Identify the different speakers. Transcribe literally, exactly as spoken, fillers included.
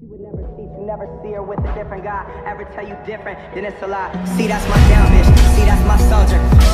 Speaker 1: She would never cheat, you never see her with a different guy. Ever tell you different, then it's a lie. See, that's my down bitch, see, that's my soldier.